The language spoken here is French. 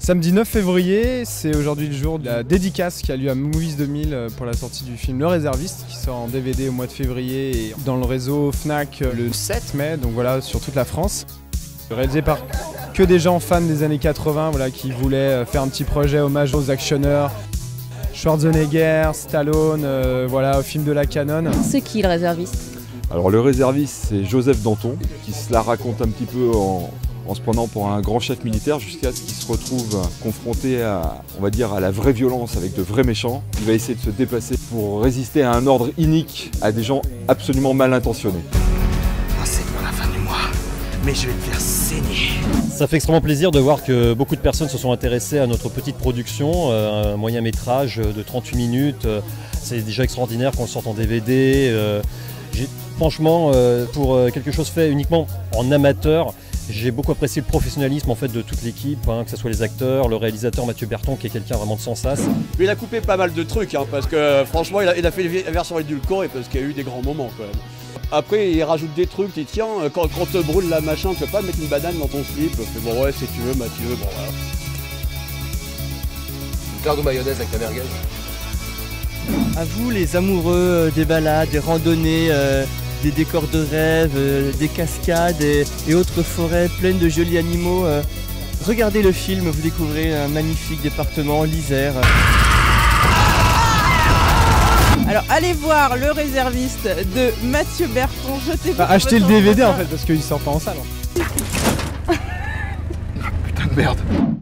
Samedi 9 février, c'est aujourd'hui le jour de la dédicace qui a lieu à Movies 2000 pour la sortie du film Le Réserviste qui sort en DVD au mois de février et dans le réseau Fnac le 7 mai, donc voilà, sur toute la France. Réalisé par que des gens fans des années 80 voilà, qui voulaient faire un petit projet hommage aux actionneurs. Schwarzenegger, Stallone, voilà, au film de la canon. C'est qui le réserviste? Alors le réserviste, c'est Joseph Danton qui se la raconte un petit peu en se prenant pour un grand chef militaire jusqu'à ce qu'il se retrouve confronté à, on va dire, à la vraie violence avec de vrais méchants. Il va essayer de se dépasser pour résister à un ordre inique à des gens absolument mal intentionnés. Ah, c'est pour la fin du mois, mais je vais te faire saigner. Ça fait extrêmement plaisir de voir que beaucoup de personnes se sont intéressées à notre petite production, un moyen métrage de 38 minutes. C'est déjà extraordinaire qu'on le sorte en DVD. Franchement, pour quelque chose fait uniquement en amateur, j'ai beaucoup apprécié le professionnalisme en fait de toute l'équipe, que ce soit les acteurs, le réalisateur Mathieu Berton qui est quelqu'un vraiment de sans sas. Il a coupé pas mal de trucs, parce que franchement il a fait la version édulcorée parce qu'il y a eu des grands moments quand même. Après il rajoute des trucs, et tiens, quand te brûle la machin, tu peux pas mettre une banane dans ton slip. Fait bon ouais si tu veux Mathieu, bon voilà. Une carte de mayonnaise avec ta merguez. À vous les amoureux des balades, des randonnées, des décors de rêve, des cascades et autres forêts pleines de jolis animaux. Regardez le film, vous découvrez un magnifique département, l'Isère. Alors allez voir Le Réserviste de Mathieu Berton, jetez vous Achetez le DVD en fait parce qu'il sort pas en salle. Putain de merde.